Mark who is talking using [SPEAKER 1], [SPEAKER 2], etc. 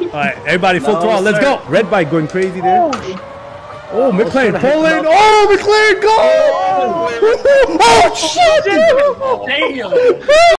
[SPEAKER 1] right, everybody full
[SPEAKER 2] No,
[SPEAKER 1] throttle. Let's
[SPEAKER 2] sir.
[SPEAKER 1] go. Red bike going crazy there. Oh, McLaren
[SPEAKER 2] shit,
[SPEAKER 1] pulling.
[SPEAKER 2] no.
[SPEAKER 1] Oh, McLaren go. Oh, shit.
[SPEAKER 2] Damn.